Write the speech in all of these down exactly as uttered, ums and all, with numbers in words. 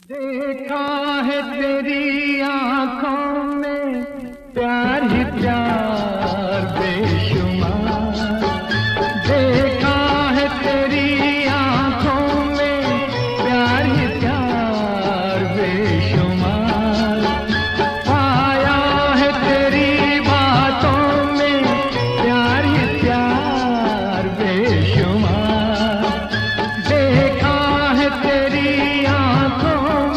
देखा है तेरी आंखों में प्यार ही प्यार बेशुमार, देखा है तेरी आंखों में प्यार ही प्यार बेशुमार, पाया है तेरी बातों में प्यार ही प्यार बेशुमार, देखा है तेरी आंखों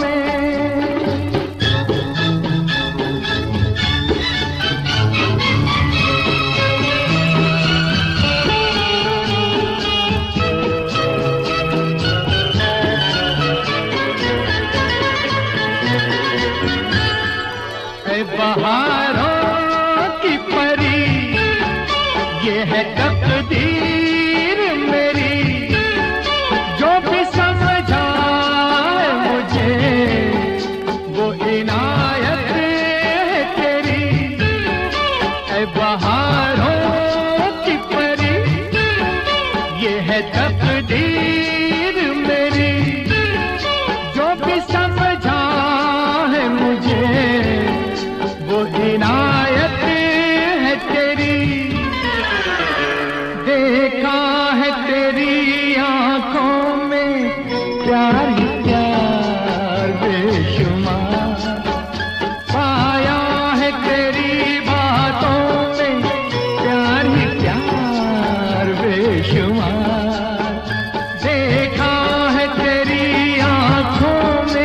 बहारों की परी, ये है तकदीर मेरी, जो भी समझा मुझे वो इनायत है तेरी। ऐ बहारों की परी, ये है तकदीर मेरी, जो भी समझा है मुझे वो इनायत है तेरी। देखा है तेरी आंखों में प्यार ही प्यार बेशुमार, पाया है तेरी बातों में प्यार ही प्यार बेशुमार, देखा है तेरी आंखों में।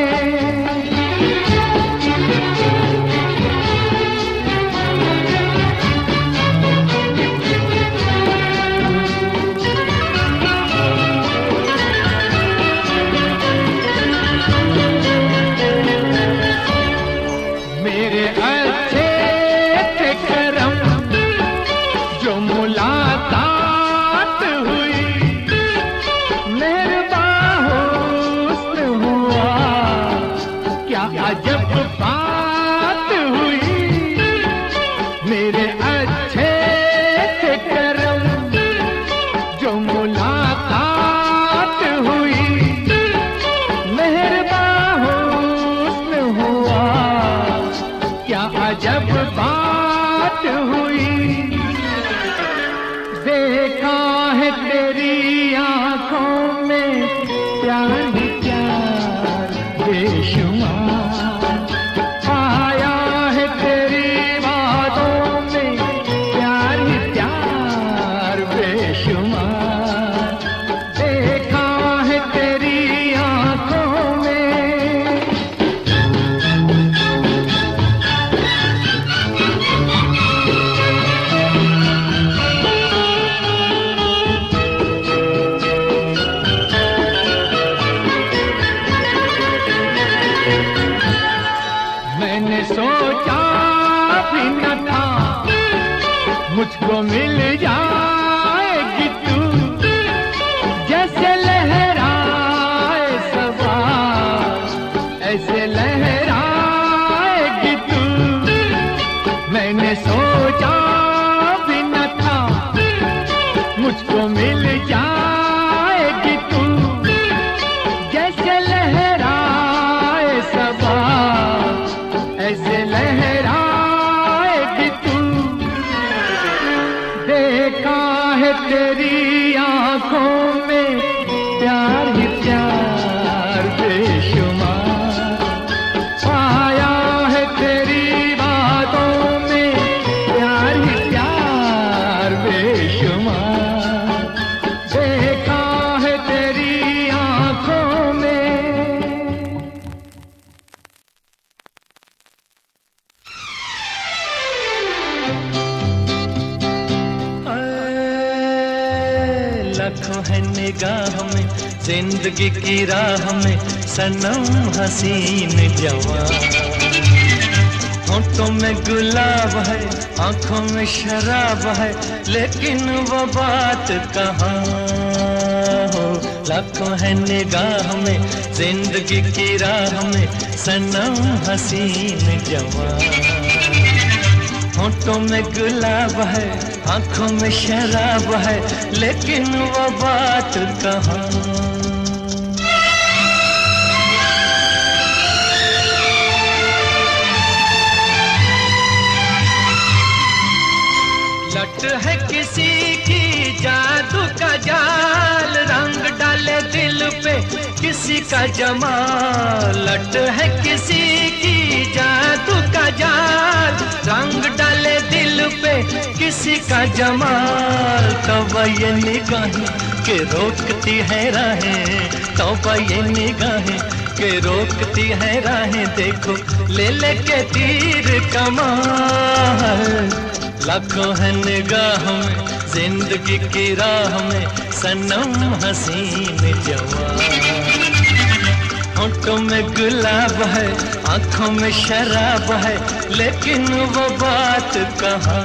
मुलाकात हुई मेरे बाहुस्न हुआ, क्या अजब बात हुई। मेरे अच्छे थे करम जो मुलाकात हुई, मेरे बाहुस्न हुआ, क्या अजब बात हुई। देखा है तेरी आंखों में प्यार ही प्यार बेशुमार, पाया है तेरी बातों में प्यार ही प्यार बेशुमार, देखा है तेरी आंखों में। मैंने सोचा भी न था मुझको मिल जाएगी तू, जैसे लहराए सबा ऐसे लहराएगी तू। मैंने सोचा भी न था मुझको मिल जाएगी तू, जैसे लहराए सबा ऐसे लहराएगी तू। देखा है तेरी आंखों में प्यार ही प्यार बेशुमार, पाया है तेरी बातों में प्यार ही प्यार बेशुमार, देखा है तेरी आंखों में। लाखों है निगाह में जिंदगी की राह में सनम हसीन जवान, होठों में गुलाब है आंखों में शराब है, लेकिन वो बात कहाँ हो। लाखों है निगाह में जिंदगी की राह में सनम हसीन जवान, होठों में गुलाब है आंखों में शराब है, लेकिन वो बात कहाँ। किसी का जमाल, लट है किसी की जादू का जाल, रंग डाले दिल पे किसी का जमाल। तौबा ये निगाहें के रोकती है राहें, तौबा ये निगाहें के रोकती है राहें, देखो ले ले के तीर कमाल। लाखों है निगाहों में जिंदगी की राह में सनम हसीन जवान। होठों में गुलाब है, आंखों में शराब है, लेकिन वो बात कहाँ।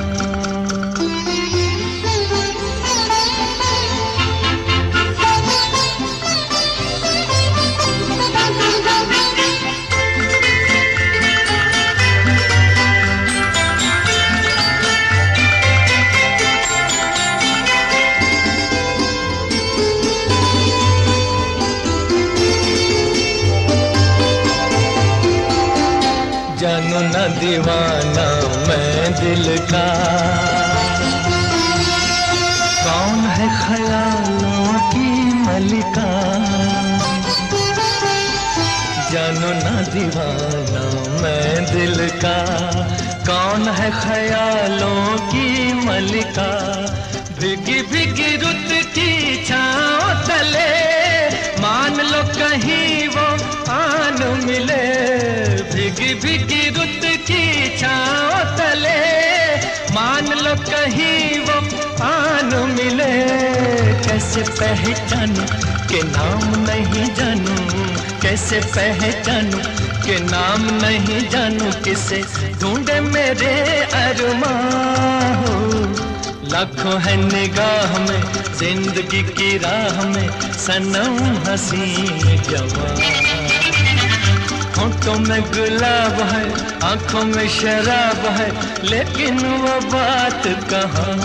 जानू ना दीवाना मैं दिल का, कौन है ख्यालों की मलिका। जानू ना दीवाना मैं दिल का, कौन है ख्यालों की मलिका। भीगी भीगी रुत की छाँव तले, मान लो कहीं वो आन मिले। भीगी भीगी रुत की छाँव तले, मान लो कहीं वो आन मिले। कैसे पहचानूं के नाम नहीं जानूं, कैसे पहचानूं के नाम नहीं जानूं, किसे ढूंढे मेरे अरमान। लाखों है निगाह में जिंदगी की राह में सनम हसीन जवान। होठों में गुलाब है, आंखों में शराब है, लेकिन वो बात कहाँ।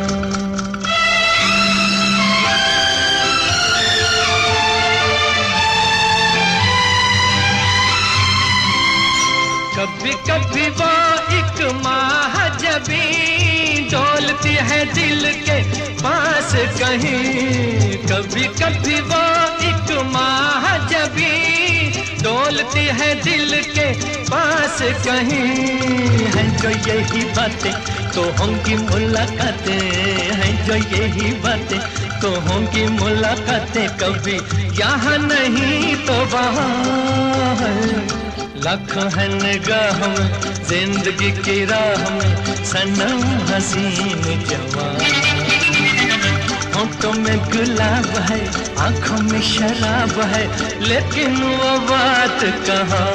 कभी कभी वो एक महाजबी डोलती है दिल के पास कहीं। कभी कभी वो एक महाजबी डोलती है दिल के पास कहीं। है जो यही बातें तो होंगी मुलाकातें, हैं जो यही बातें तो होंगी मुलाकातें। कभी यहाँ नहीं तो वहाँ। लाखों है निगाह में जिंदगी की राह में सनम हसीन जवान। होठों में गुलाब है, आंखों में शराब है, लेकिन वो बात कहाँ,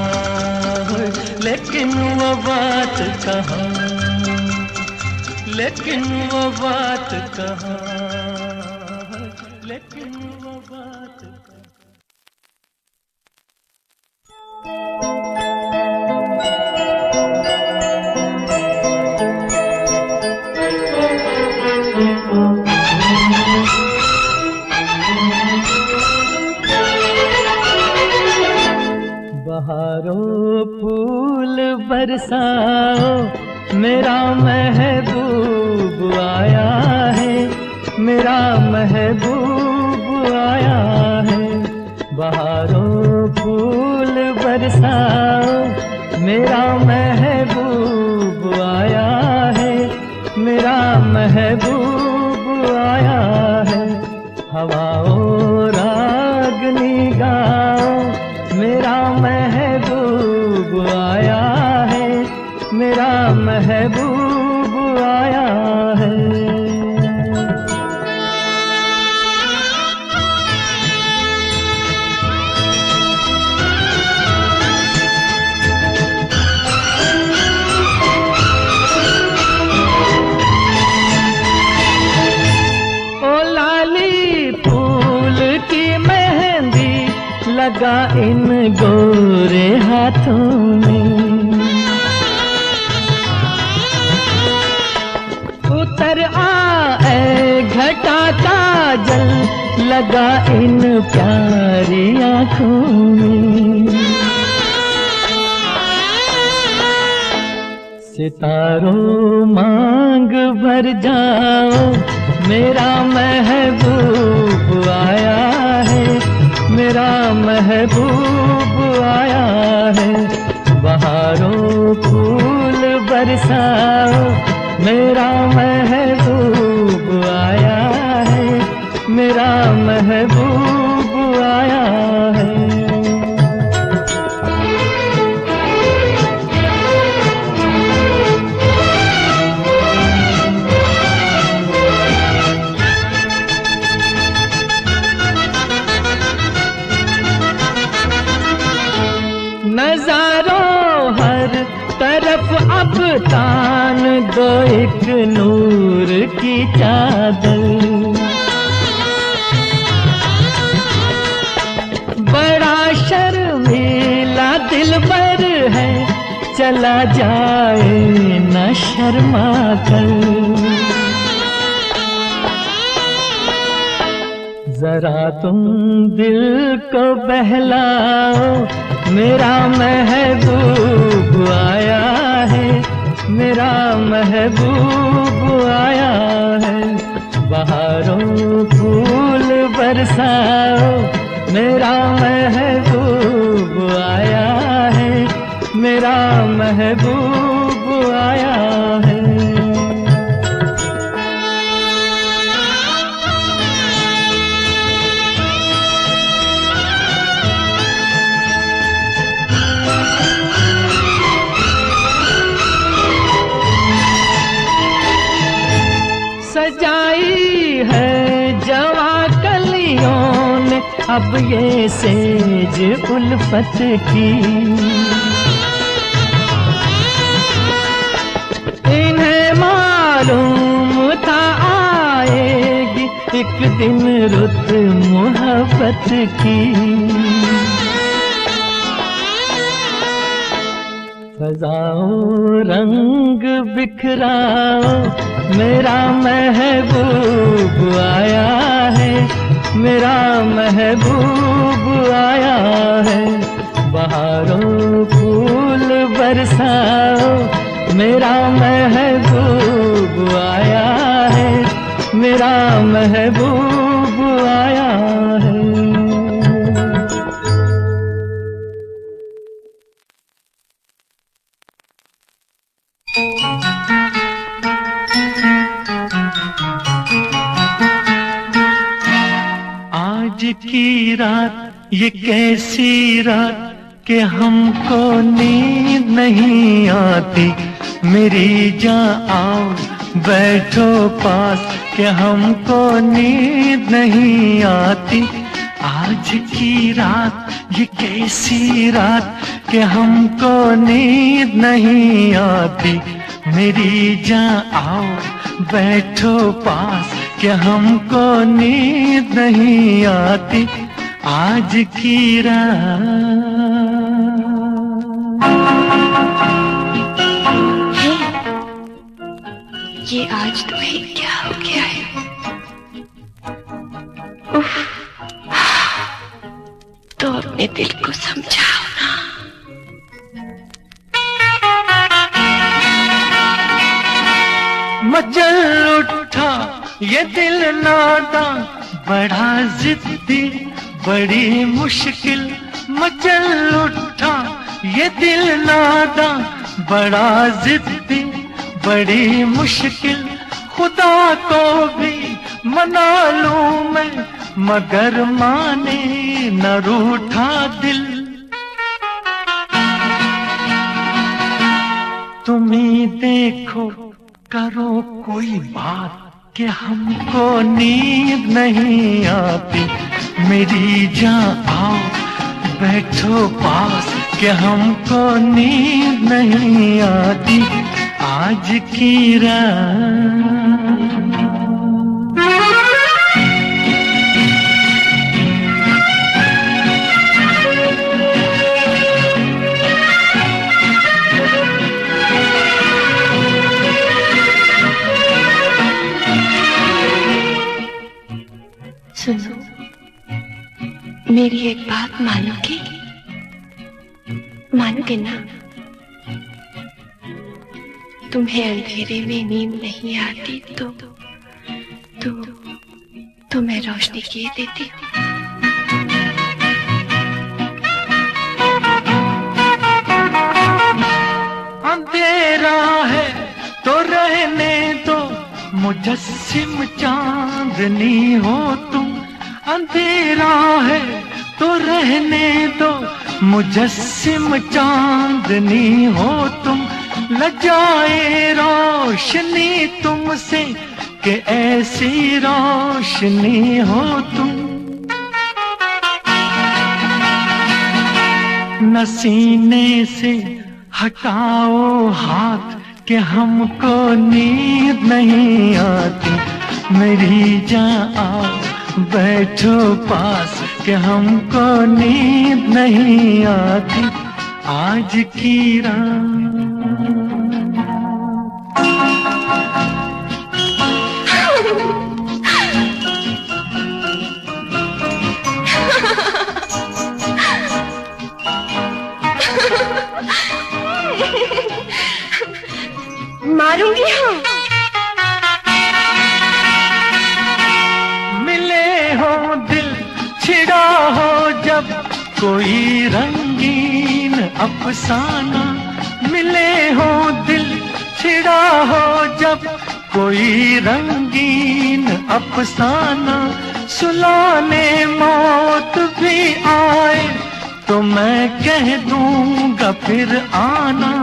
लेकिन वो बात कहाँ, लेकिन वो बात कहाँ, लेकिन वो बात कहाँ। बहारों फूल बरसाओ, मेरा महबूब आया है, मेरा महबूब आया है। बहारों फूल बरसाओ, मेरा महबूब आया है, मेरा महबूब आया है। हवाओं रागनी गाओ, मेरा महबूब आया है, मेरा महबूब आया है। लगा इन गोरे हाथों में, उतर आए घटा काजल, लगा इन प्यारी आँखों में। सितारों मांग भर जाओ, मेरा महबूब आया है, महबूब आया है। बहारों फूल बरसाओ, मेरा महबूब आया है, मेरा महबूब आया है। नजारों हर तरफ अब तान दो एक नूर की चादर। बड़ा शर्मीला दिलबर है, चला जाए न शर्मा कर। जरा तुम दिल को बहलाओ, मेरा महबूब आया है, मेरा महबूब आया है। बहारों फूल बरसाओ, मेरा महबूब आया है, मेरा महबूब आया है। सजाई है जवा कलियों ने अब ये सेज उल्फत की। इन्हें मालूम था आएगी एक दिन रुत मोहब्बत की। फजाओ रंग बिखराओ, मेरा महबूब आया है, मेरा महबूब आया है। बहारों फूल बरसाओ, मेरा महबूब आया है, मेरा महबूब आया है। आज की रात ये कैसी रात कि हमको नींद नहीं आती। मेरी जान आओ बैठो पास कि हमको नींद नहीं आती। आज की रात ये कैसी रात कि हमको नींद नहीं आती। मेरी जान आओ बैठो पास कि हमको नींद नहीं आती। आज की रात ये आज तुम्हें क्या हो गया है? उफ, तो अपने दिल को समझाओ ना। मचल उठा ये दिल नादा, बड़ा जिद्दी बड़ी मुश्किल। मचल उठा ये दिल नादा, बड़ा जिद्दी बड़ी मुश्किल। खुदा को भी मना लूं मैं, मगर माने न रूठा दिल। तुम ही देखो करो कोई बात कि हमको नींद नहीं आती। मेरी जान आओ बैठो पास कि हमको नींद नहीं आती। आज की रात सुनो, मेरी एक बात मानोगे? मानोगे ना? तुम्हें अंधेरे में नींद नहीं आती तो तो तो मैं रोशनी किए देती हूँ। मुजस्सिम चांदनी हो तुम, अंधेरा है तो रहने दो। मुजस्सिम चांदनी हो तुम, लजाए रोशनी तुमसे कि ऐसी रोशनी हो तुम। न सीने से हटाओ हाथ कि हमको नींद नहीं आती। मेरी जान आओ बैठो पास कि हमको नींद नहीं आती। आज की रात मारूंगी हाँ। मिले हो दिल छिड़ा हो जब कोई रंगीन अफसाना। मिले हो दिल छिड़ा हो जब कोई रंगीन अफसाना। सुलाने मौत भी आए तो मैं कह दूंगा फिर आना।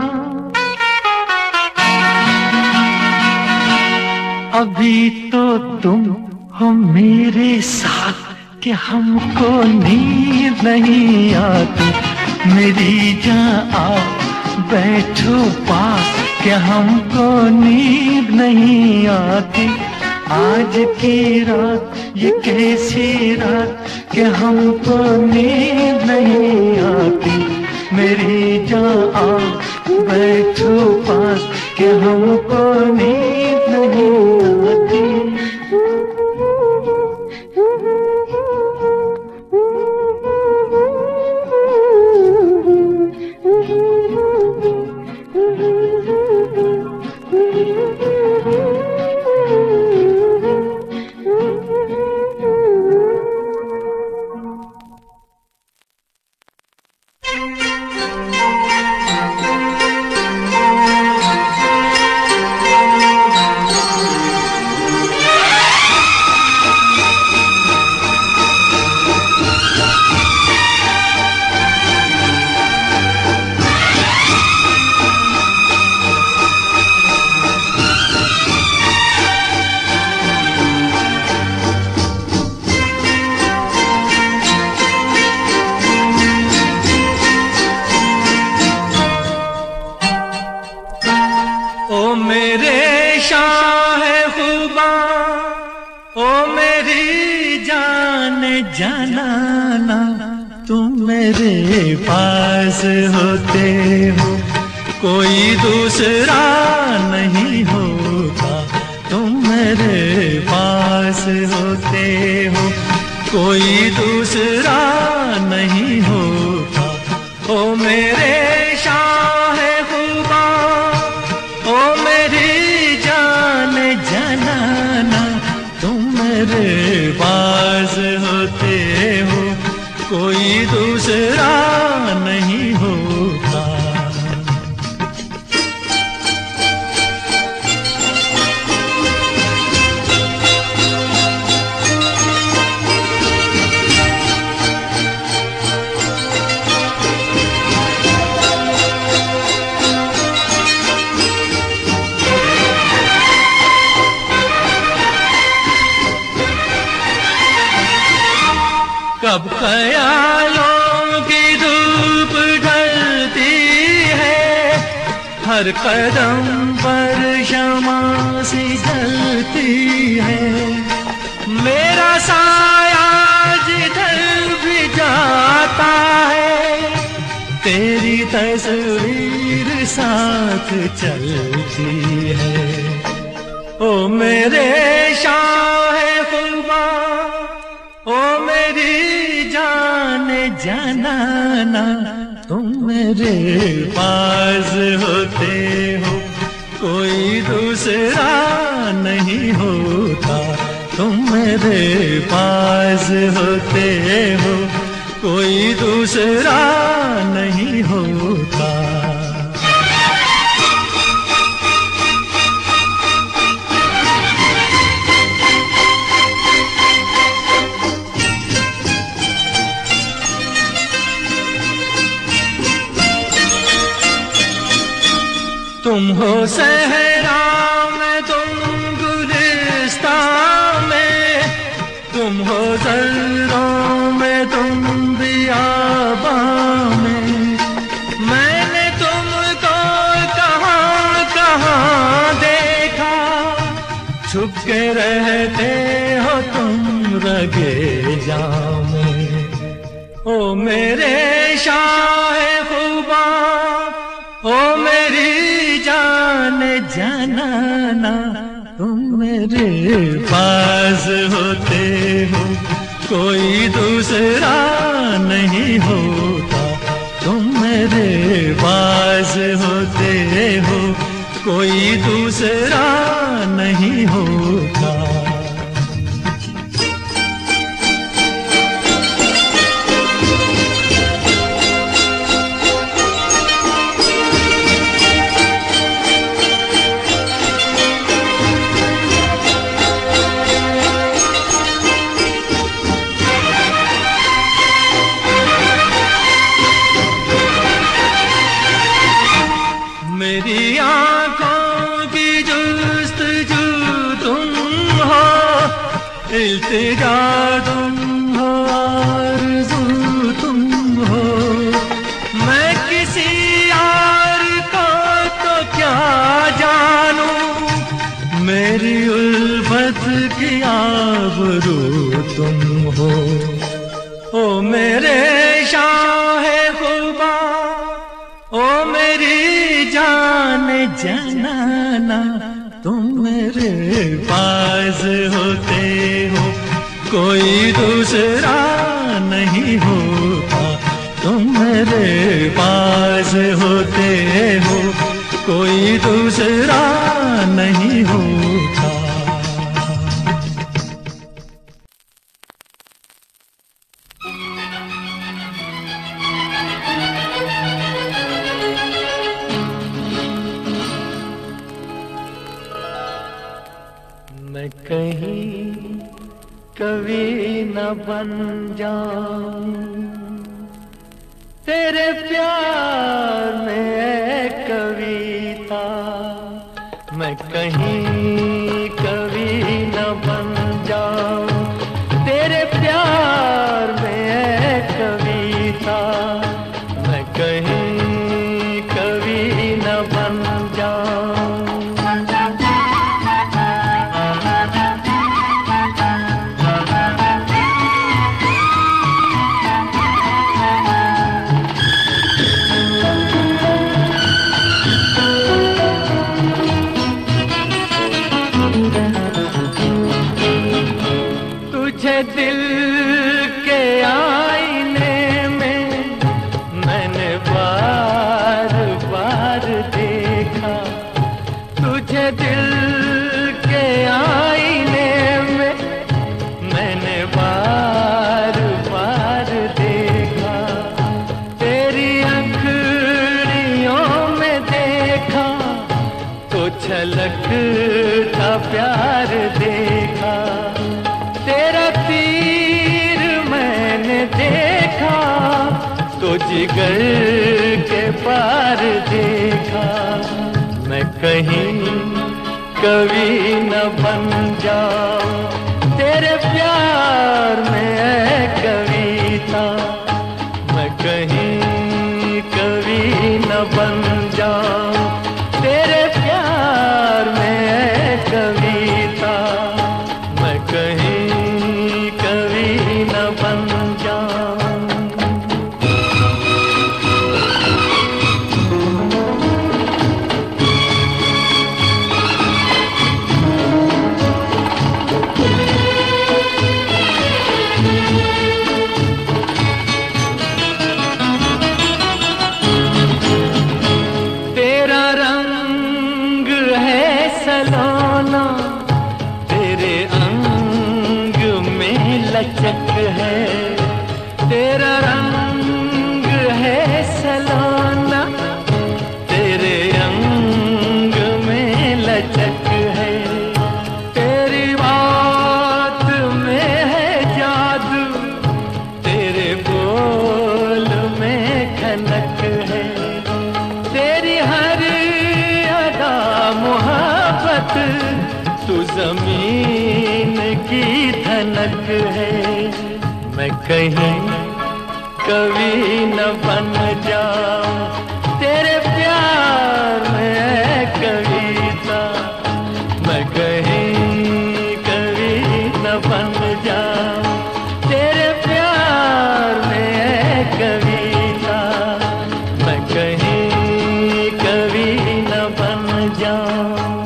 अभी तो तुम हो मेरे साथ कि हमको नींद नहीं आती। मेरी जान आओ बैठो पास कि हमको नींद नहीं आती। आज की रात ये कैसी रात कि हमको नींद नहीं आती। मेरी जान आओ बैठो पास कि हमको नींद नहीं आती। जाना तुम मेरे पास होते हो कोई दूसरा नहीं होता। तुम मेरे पास होते हो कोई दूसरा नहीं होता। ओ मेरे शाह खुदा, ओ मेरी जान जनाना, तुम मेरे पास होते हो कोई दूसरा नहीं होता। कब ख्यालों की धूप ढलती है, हर कदम पर शमा सी जलती है। मेरा साया जिधर भी जाता है, तेरी तस्वीर साथ चलती है। ओ मेरे शाह खुदा, ओ मेरी जान जनाना, तुम मेरे पास होते हो कोई दूसरा नहीं होता। तुम मेरे पास होते हो कोई दूसरा नहीं होता। तुम हो सहरा में, तुम गुलिस्तान में, तुम हो जर्रों में, तुम बियाबां में। मैंने तुमको कहाँ कहाँ देखा, छुप के रहते हो तुम रगे जाम में। ओ मेरे शाहे खुबा, ओ मेरी जान जानाना, तुम मेरे पास होते हो कोई दूसरा नहीं होता। तुम मेरे पास होते हो कोई दूसरा नहीं होता। मेरी आँखों की जुस्तजू तुम हो, इल्तिजा तुम हो, आरज़ू तुम हो। मैं किसी यार को तो क्या जानूं, मेरी उल्फत की आबरू तुम हो। ओ मेरे शाहे खुबा, ओ मेरी जान जानाना, तुम मेरे पास होते हो कोई दूसरा नहीं होता। तुम मेरे पास होते हो कोई दूसरा नहीं होता। मैं कहीं कवि न बन जाऊं, तेरे प्यार में है कविता। मैं कहीं कवि न बन जाऊं, तेरे प्यार में है कविता। मैं कहीं कवि न बन जाऊं। दिल के आईने में मैंने बार बार देखा, तुझे दिल के आईने में मैंने बार बार देखा। तेरी अंखड़ियों में देखा तो छलकता प्यार देखा। तेरा तीर मैंने देखा तो जिगर के पार देखा। मैं कहीं कवि न बन जाऊं, तेरे प्यार में है कविता। मैं कहीं कवि न बन जाऊं, तेरे प्यार में है कविता। मैं कहीं कवि न बन जाऊं। जमीन की धनक है, मैं कहीं कभी न बन जाऊं तेरे प्यार में कविता, मैं कहीं कभी न बन जाऊं तेरे प्यार में कविता, मैं कहीं कभी न बन जाऊं।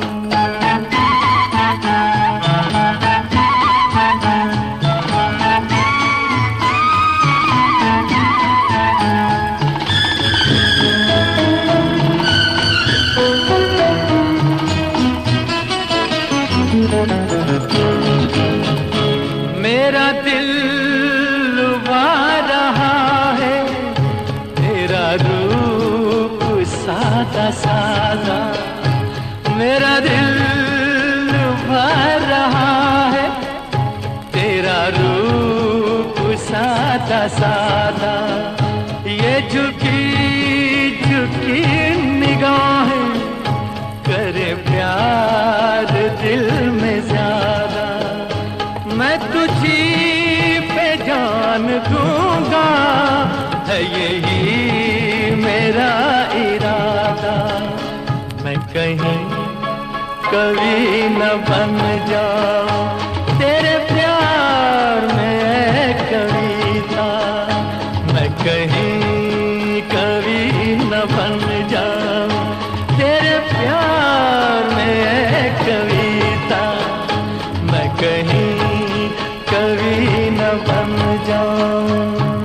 मेरा दिल लुभा रहा है तेरा रूप सादा सादा, मेरा दिल लुभा रहा है तेरा रूप सादा सादा, ये झुकी झुकी निगाहें करे प्यार दिल में ज्यादा, मैं तुझी पे जान दूंगा है यही मेरा इरादा, मैं कहीं कभी न बन जाऊं तेरे प्यार में कविता, मैं कहीं कभी न बन जाऊं तेरे प्यार में कविता, मैं कहीं कभी न बन जाऊं।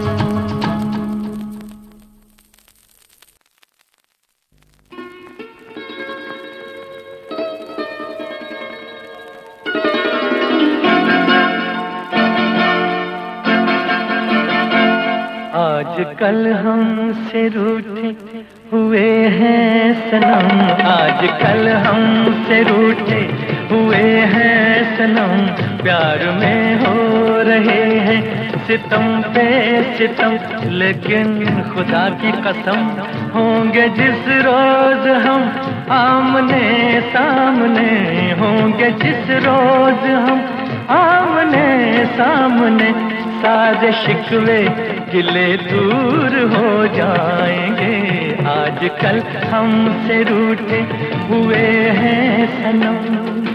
आजकल हमसे रूठे हुए हैं सनम, आजकल हमसे रूठे हुए हैं सनम, प्यार में हो रहे हैं सितम पे सितम, लेकिन खुदा की कसम होंगे जिस रोज हम आमने सामने, होंगे जिस रोज हम आमने सामने, सारे शिकवे गिले दूर हो जाएंगे, आजकल हमसे रूठे हुए हैं सनम।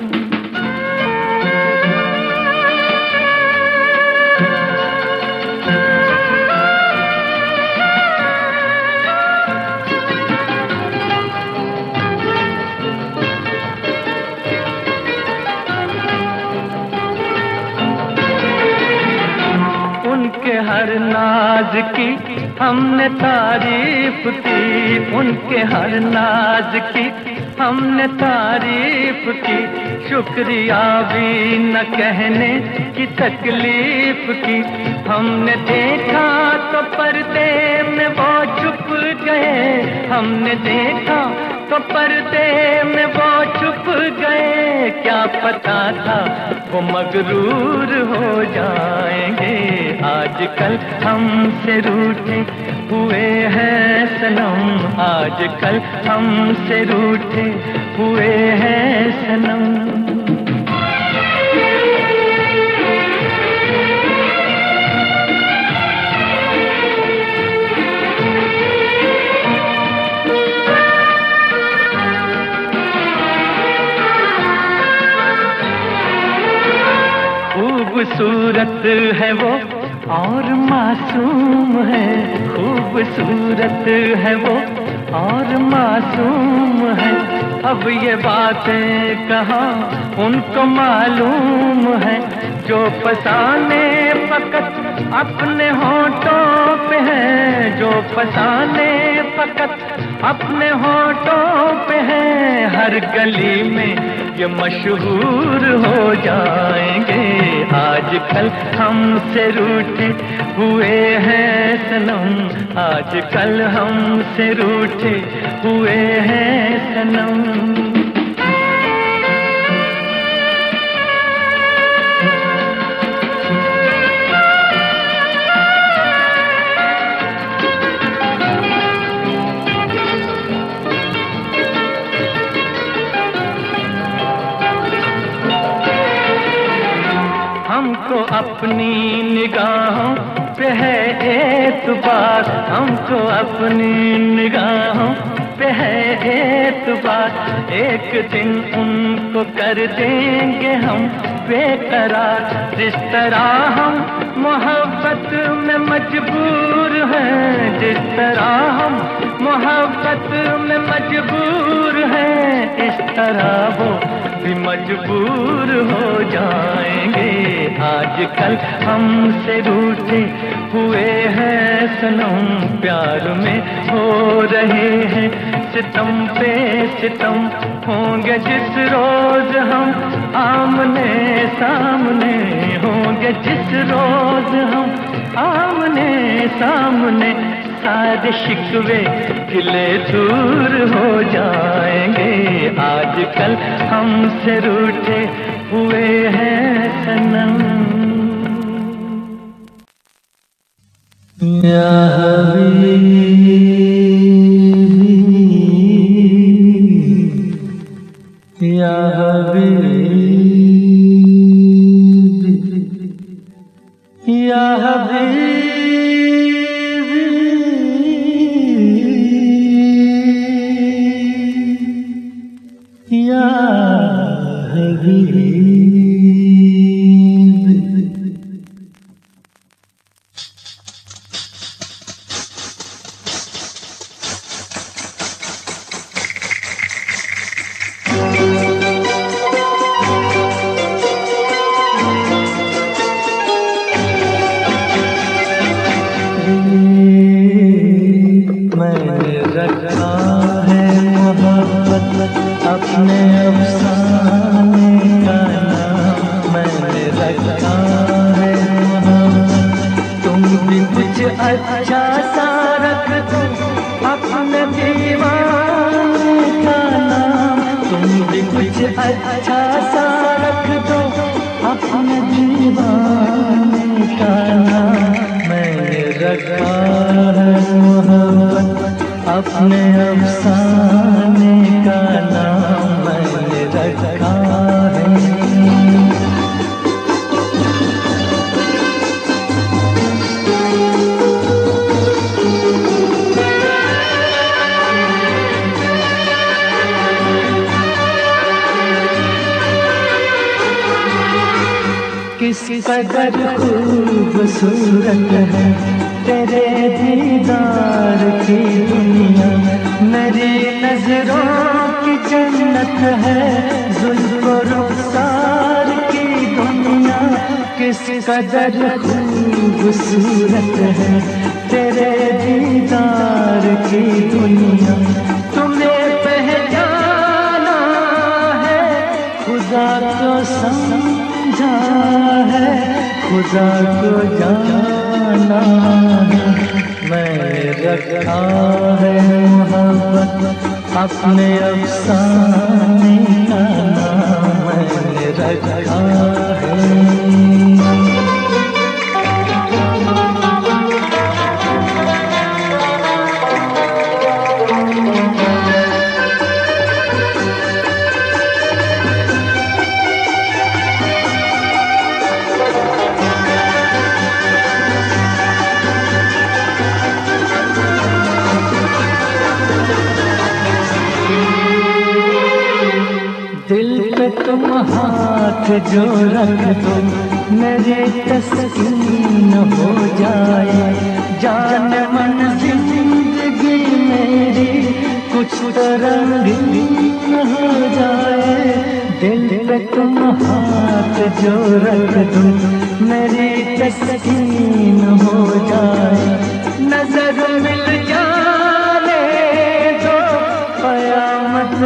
उनके हर नाज की हमने तारीफ की, उनके हर नाज की हमने तारीफ की, शुक्रिया भी न कहने की तकलीफ की, हमने देखा तो पर्दे में वो छुप गए, हमने देखा तो पर्दे में वो छुप गए, क्या पता था वो मगरूर हो जाएंगे, आजकल हमसे रूठे हुए हैं सनम, आजकल हमसे रूठे हुए हैं सनम। खूबसूरत है वो और मासूम है, खूबसूरत है वो और मासूम है, अब ये बातें कहाँ उनको मालूम है, जो फसाने फकत अपने होठों पे है, जो फसाने फकत अपने होठों पे है, हर गली में ये मशहूर हो जाएंगे, आजकल हमसे रूठे हुए हैं सनम, आजकल हमसे रूठे हुए हैं सनम। हमको अपनी निगाहों पे है एतबार। एक दिन उनको कर देंगे हम बेकरार। जिस तरह हम मोहब्बत में मजबूर हैं, जिस तरह हम मोहब्बत में मजबूर हैं, इस तरह वो भी मजबूर हो जाएंगे। आजकल हमसे रूठे हुए हैं सनम, प्यार में हो रहे हैं सितम पे सितम। होंगे जिस रोज हम आमने सामने, होंगे जिस रोज हम आमने सामने, सारे शिकवे गिले दूर हो जाएंगे। आजकल हमसे रूठे हुए हैं सनम। या हबीबी या हबीबी या हबीबी या हबीबी। अपने अफसाने का नाम मैंने रखा है मोहब्बत। तुम भी कुछ अच्छा सा रख दो अपने दीवाने का नाम। तुम भी कुछ अच्छा सा रख दो अपने दीवाने का नाम मैंने रखा है मोहब्बत। अपने अफसाने का नाम मैंने रखा है। किस कदर खूबसूरत है तेरे दीदार की दुनिया, मेरी नजरों की जन्नत है जुल्फ़ो रुख़सार की दुनिया। किस कदर खूबसूरत है तेरे दीदार की दुनिया, तुम्हें पहचाना है खुदा को समझा है, खुदा को जाना है। मैंने रखा है मोहब्बत अपने अफसाने का नाम मैंने रखा है। दिल पे तुम हाथ जो रख दो मेरे तस्कीन हो जाए। जान मन जिंदगी मेरी कुछ रंगीन हो जाए। दिल पे तुम हाथ जो रख दो मेरी तस्कीन हो जाए। नजर मिल जाने दो कयामत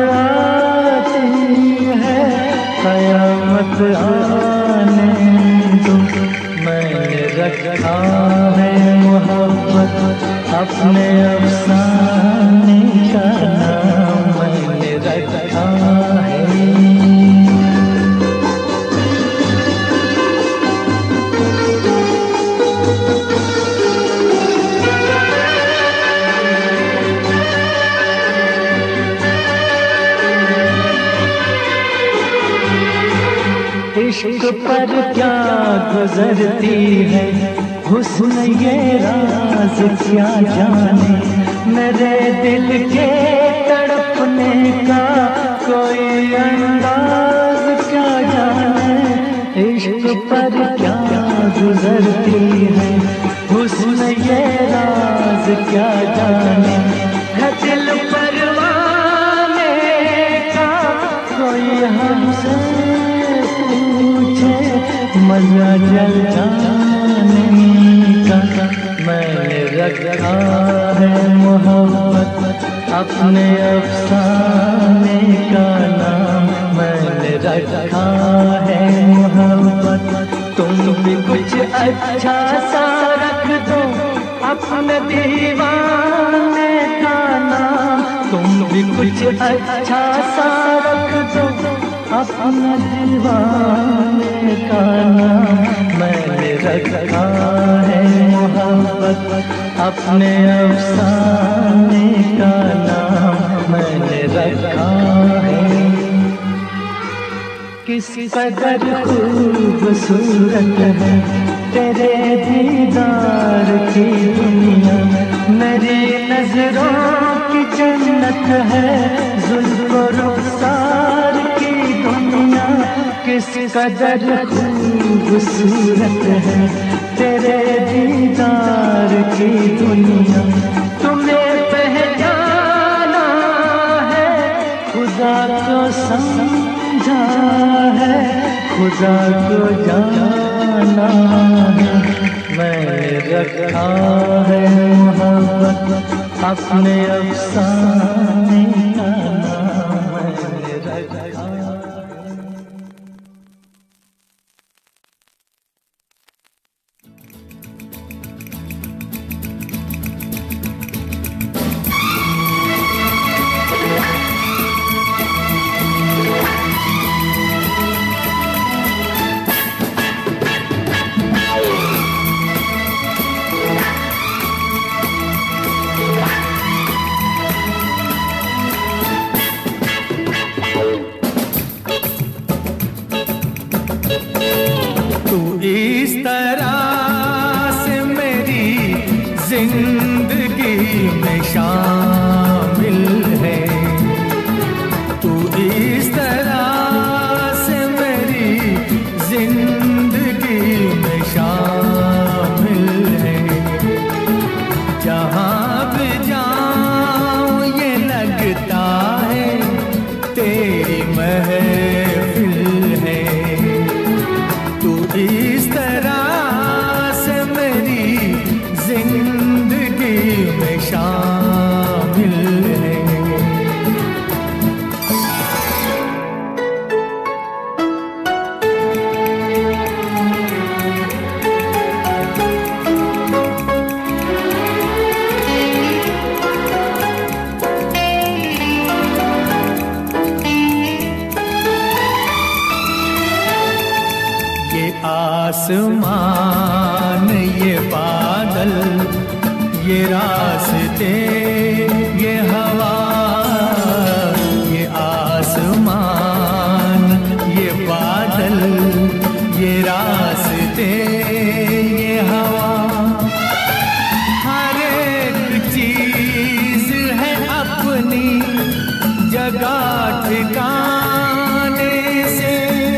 कयामत आने दो। मैंने रखा है मोहब्बत अपने अफसाने का नाम मैंने रखा है। इश्क पर क्या गुजरती है हुस्न ये राज क्या जाने, मेरे दिल के तड़पने का कोई अंदाज क्या जाने, इश्क पर क्या गुजरती है हुस्न ये राज क्या जाने, है दिल परवाने का कोई हमसे पूछे मजा जल जाने का। मैंने रखा है मोहब्बत अपने अफसाने का नाम, मैंने रखा है मोहब्बत, तुम भी कुछ अच्छा सा रख दो अपने दीवाने का नाम, तुम भी कुछ अच्छा सा रख दो अपने दीवाने का नाम। मैंने रखा है मोहब्बत अपने अफसाने का नाम, मैंने रखा है। किस कदर खूबसूरत है तेरे दीदार की दुनिया, मेरी नजरों की जन्नत है जुल्फ़ो रुख़सार की दुनिया। किस कदर खूबसूरत है तेरे दीदार की दुनिया, तुम्हें पहचाना है खुदा को समझा है, खुदा को जाना है। मैंने रखा है मोहब्बत अपने अफसाने का नाम, मैंने रखा। इस तरह से मेरी जिंदगी में शामिल है, तू इस तरह से मेरी जिंदगी में शामिल है। जहाँ भी जाऊँ ये लगता है तेरी महफिल है, तू इस तरह से मेरी जिंदगी में शामिल है। आसमान ये बादल ये रास्ते ये हवा, ये आसमान ये बादल ये रास्ते ये हवा, हर एक चीज है अपनी जगह ठिकाने से।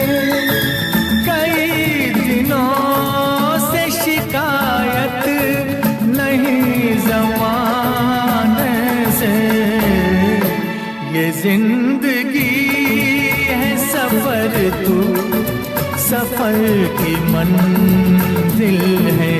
जिंदगी है सफर, तू सफर की मंजिल है।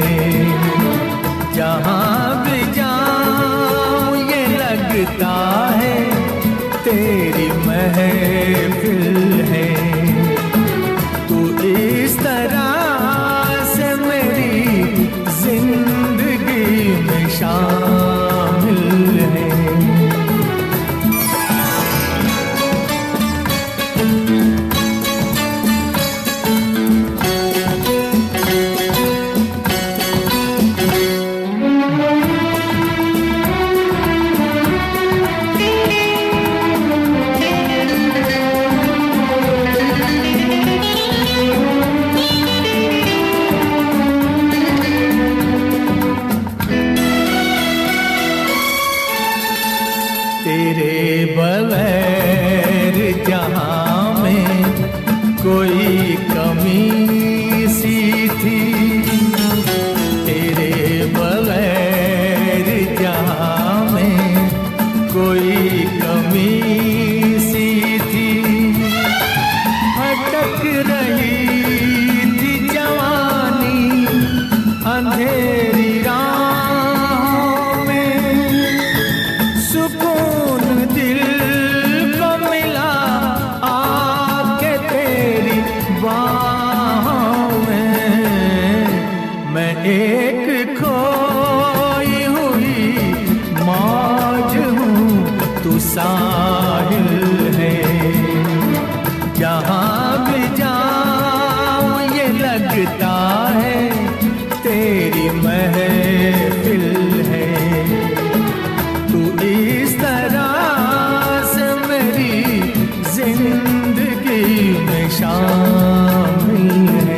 जहाँ भी जाऊँ ये लगता है तेरी महफिल है, तू इस तरह से मेरी जिंदगी में शामिल है। साहिल है। जहाँ भी जाऊं ये लगता है तेरी महफिल है। तू इस तरह से मेरी जिंदगी में शामिल है।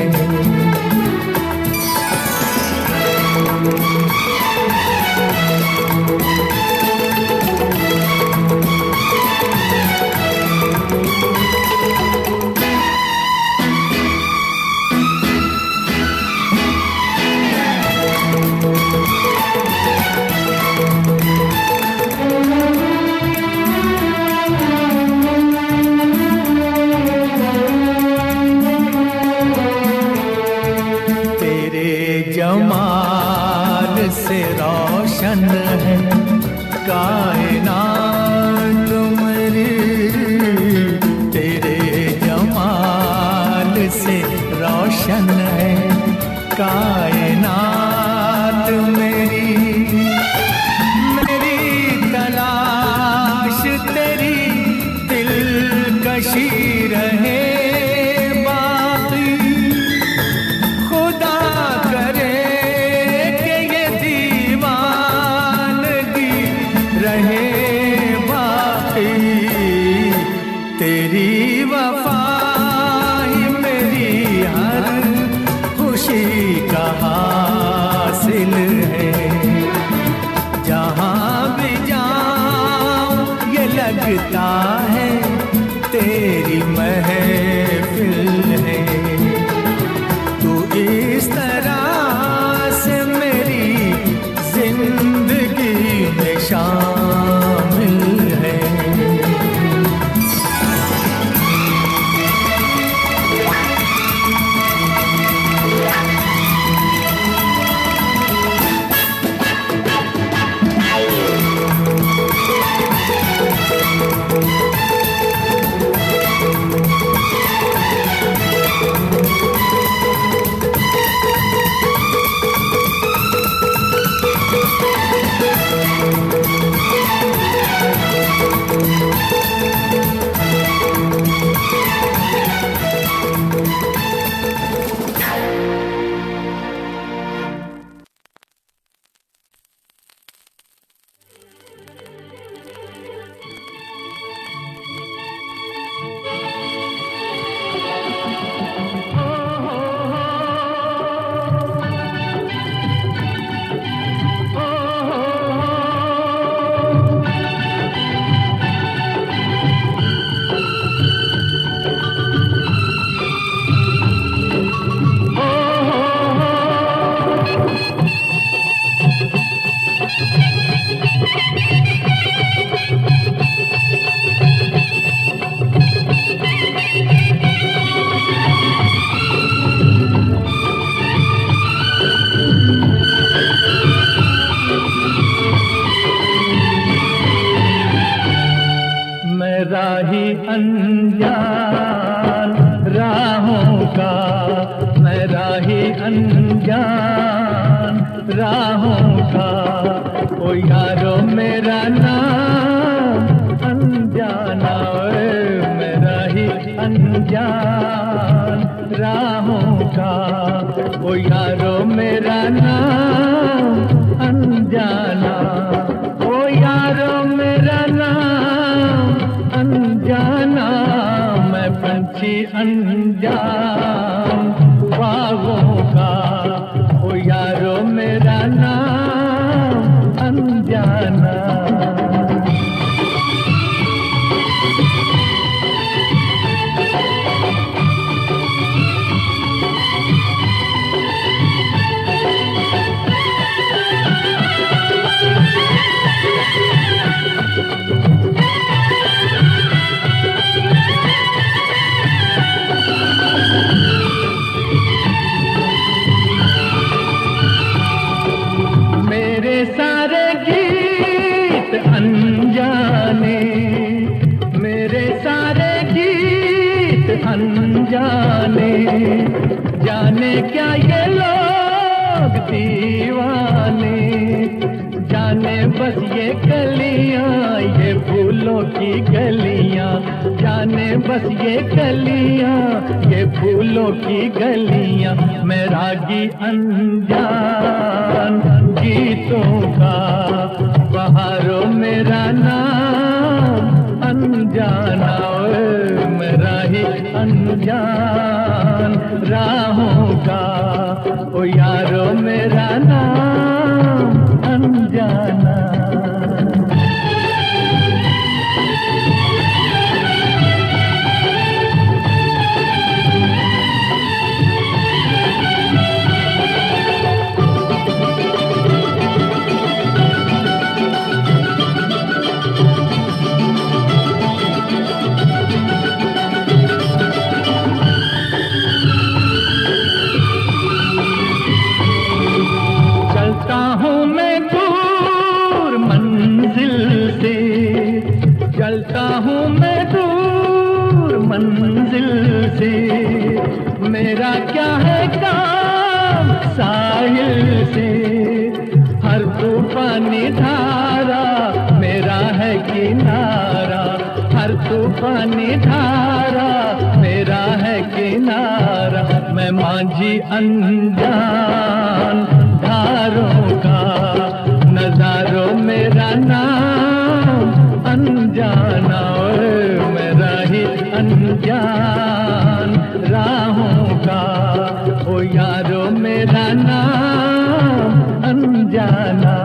जमाल से रोशन है कायनात मेरी। तेरे जमाल से रोशन है कायनात मेरी। मेरी तलाश तेरी दिलकशी रहे तेरी वफा ही मेरी हर खुशी का हासिल है। जहाँ भी जाऊं ये लगता है तेरी महफिल है। तू इस तरह से मेरी जिंदगी में शामिल है। राही अनजान राहों का, मैं राही अनजान राहों का। ओ यारो मेरा नाम अनजाना, मैं राही अनजान राहों का। ओ यारो मेरा नाम अनजाना, ओ यारो मेरा नाम अनजाना। मैं पंछी अनजान बागों का, ओ यारो मेरा नाम अनजाना। सारे गीत अनजाने, मेरे सारे गीत अनजाने। जाने क्या ये लोग दीवाने, जाने बस ये कलियां ये फूलों की गलियां, जाने बस ये गलियां, ये फूलों की गलियां। मैं रागी अनजान गीतों का, बहारों मेरा नाम अनजाना, मेरा ही अनजान राहों का। ओ यारो मेरा नाम अनजाना। चलता हूँ मैं दूर मंजिल से, मेरा क्या है काम साहिल से। हर तूफानी धारा मेरा है किनारा, हर तूफानी धारा मेरा है किनारा। मैं मांझी अनजान धारों का, नजारों मेरा नाम अनजाना, मेरा ही अनजान राहों का। ओ यारो मेरा नाम अनजाना।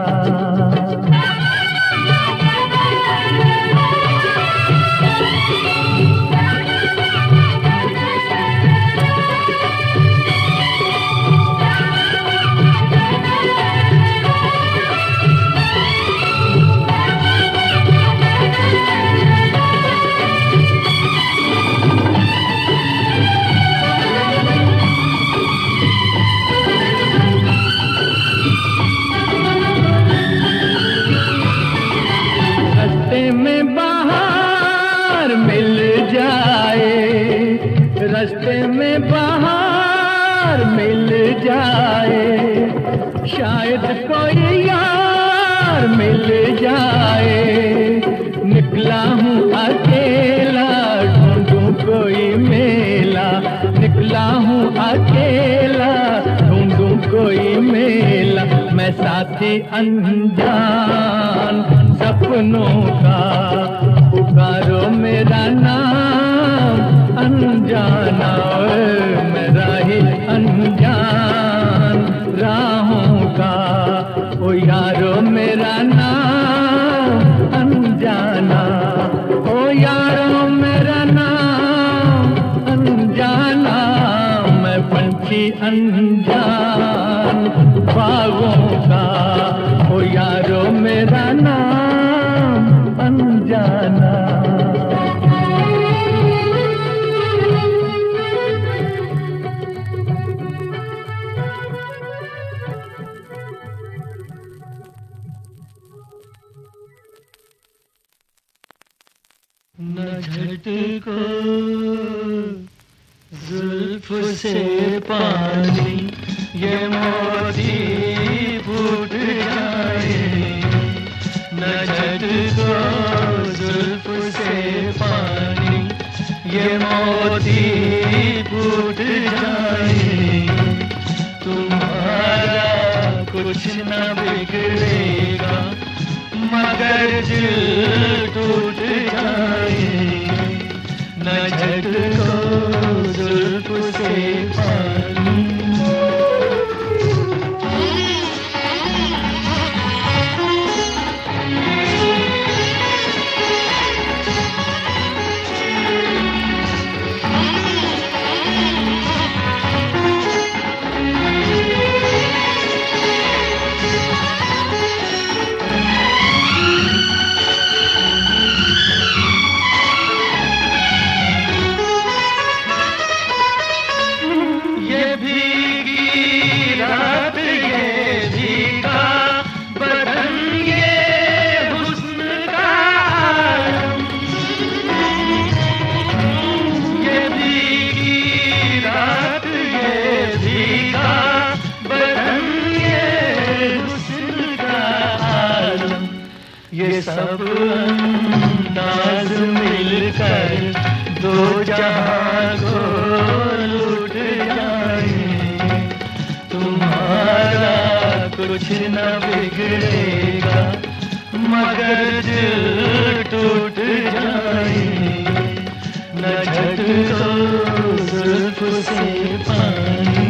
रास्ते में बाहर मिल जाए, शायद कोई यार मिल जाए। निकला हूँ अकेला ढूंढूं कोई मेला, निकला हूँ अकेला ढूंढूं कोई मेला। मैं साथी अनजान सपनों का, पुकारो मेरा नाम अनजाना, मेरा ही अनजान राहों का। ओ यारो मेरा नाम अनजाना, ओ यारो मेरा नाम अनजाना। मैं पंछी अनजान बागों का, ओ यारो मेरा नाम अनजाना। न झटको जुल्फ से पानी, ये मोती फूट जाए। न झटको जुल्फ से पानी, ये मोती फूट जाए। तुम्हारा कुछ न बिगड़ेगा, मगर दिल टूट जाए। न झटको जुल्फ से पानी। ये सब नाज मिलकर दो जहां को लूट जाएंगे। तुम्हारा कुछ न बिगड़ेगा मगर दिल टूट जाएंगे। न झटको जुल्फ से पानी।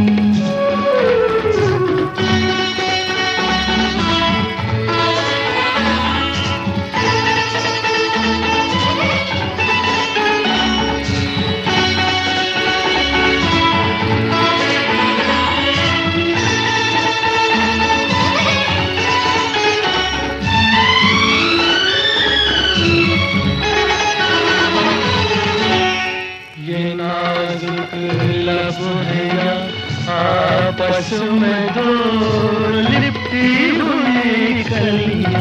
आपस में दो लिपटी हुई कलियां,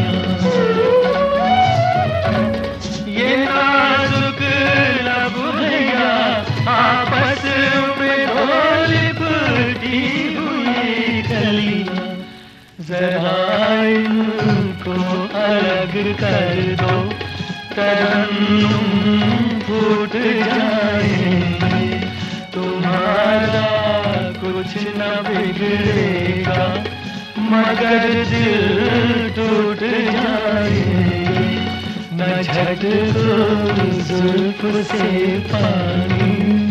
ये नाजुक लब भैया आपस में दो लिपटी हुई कलियां। जरा इनको अलग कर दो तरन्नुम फूट जाएंगे। तुम्हारा कुछ न बिगड़ेगा मगर दिल टूट जाएंगे। न झटको जुल्फ से पानी।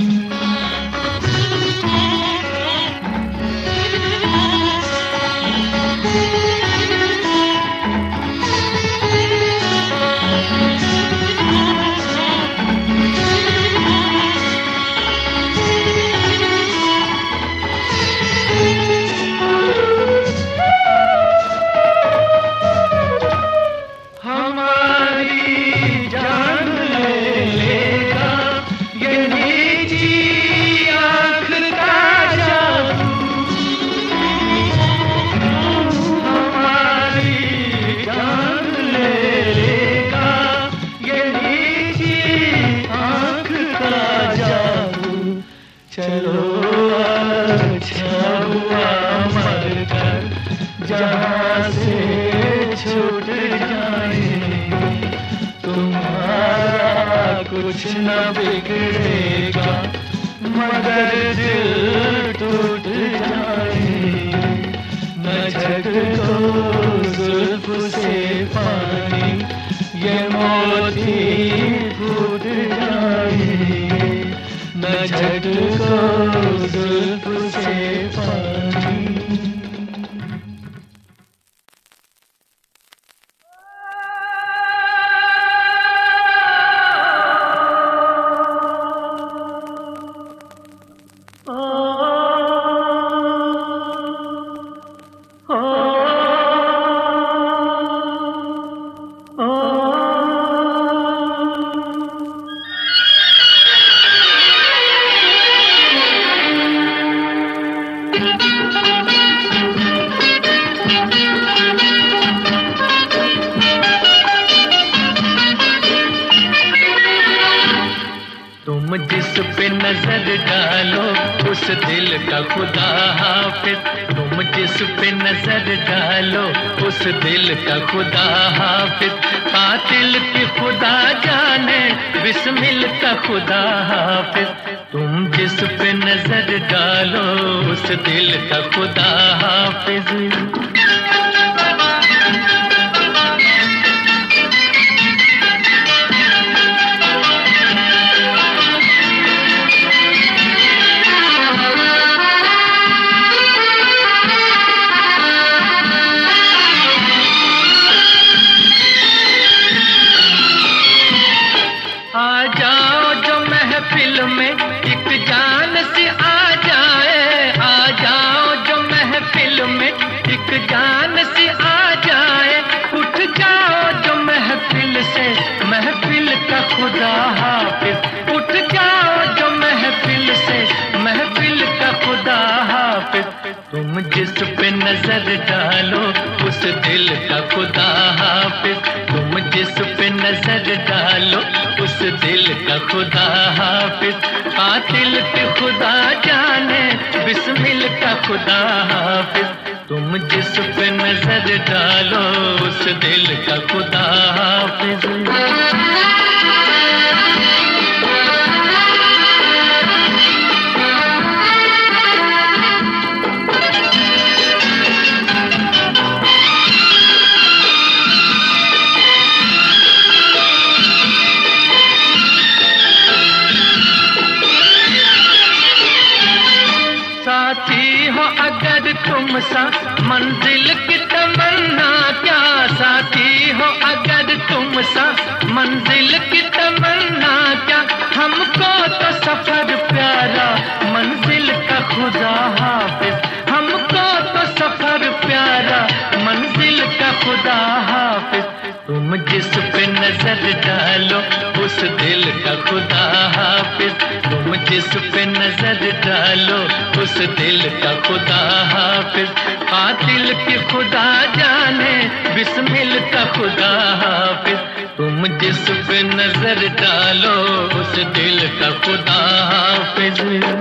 चलो अच्छा हुआ मरकर जहाँ से छूट जाएंगे। तुम्हारा कुछ न बिगड़ेगा मगर दिल टूट जाएंगे। न झटको जुल्फ से पानी, ये मोती फूट जाएंगे। न झटको जुल्फ से पानी। तुम जिस पे नजर डालो उस दिल का खुदा हाफिज। तुम जिस पे नजर डालो उस दिल का खुदा हाफिज। कातिल की खुदा जाने बिस्मिल का खुदा हाफिज। तुम जिस पे नजर डालो उस दिल का खुदा हाफिज। आ जाओ जो महफिल में एक जान सी आ जाए। आ जाओ जो महफिल में एक जान सी आ जाए। उठ जाओ जो महफिल से महफिल का खुदा हाफिज। उठ जाओ जो महफिल से महफिल का खुदा हाफिज। तुम जिस पे नजर डालो उस दिल का खुदा हाफिज। तुम जिस पे नजर डालो उस दिल का खुदा हाफिज। कातिल के खुदा जाने बिस्मिल का खुदा हाफिज। तुम जिस पे नजर डालो उस दिल का खुदा हाफिज। सा मंजिल की तमन्ना क्या, साथी हो अगर तुम सा मंजिल की तमन्ना क्या, हमको तो सफर प्यारा मंजिल का खुदा हाफिज, हमको तो सफर प्यारा मंजिल का खुदा हाफिज। तुम जिस पे नजर डालो उस दिल का खुदा हाफिज, तुम जिस पे नजर डालो उस दिल का खुदा हाफिज। कातिल की खुदा जाने बिस्मिल का खुदा हाफिज, तुम जिस पे नजर डालो उस दिल का खुदा हाफिज।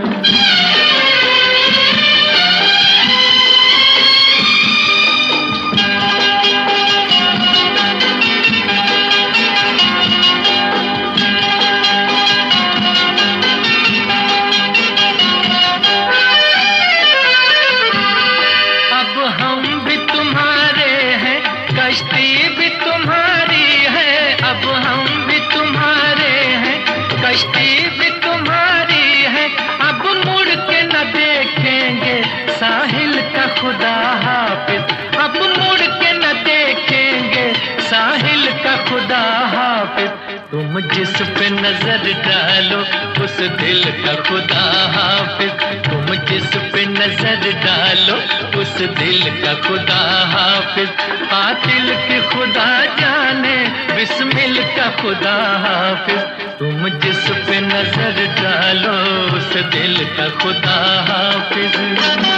कश्ती भी तुम्हारी है, अब हम भी तुम्हारे हैं, कश्ती भी तुम्हारी है, अब मुड़ के न देखेंगे साहिल का खुदा हाफिज, अब मुड़ के न देखेंगे साहिल का खुदा हाफिज। तुम जिस पे नजर डालो उस दिल का खुदा हाफिज, तुम जिस पे नजर डालो उस दिल का खुदा हाफिज। कातिल की खुदा जाने बिस्मिल का खुदा हाफिज, तुम जिस पे नजर डालो उस दिल का खुदा हाफिज।